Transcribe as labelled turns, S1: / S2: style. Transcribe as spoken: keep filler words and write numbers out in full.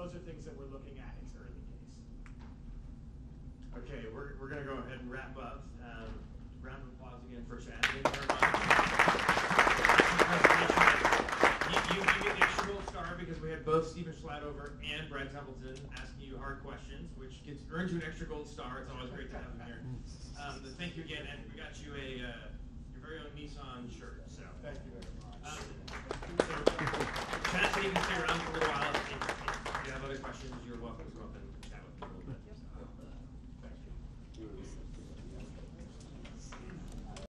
S1: those are things that we're looking at. It's early days.
S2: Okay, we're, we're going to go ahead and wrap up. Um, round of applause again for Chad. Thank you very much. You, you, you get the extra gold star because we had both Stephen Schladover and Brad Templeton asking you hard questions, which gets earns you an extra gold star. It's always great to have them here. Um, but thank you again, and we got you a uh, your very own Nissan shirt. So
S1: thank you very much.
S2: Um, so, Chad said you can stay around for a little while. If, if you have other questions, you're welcome.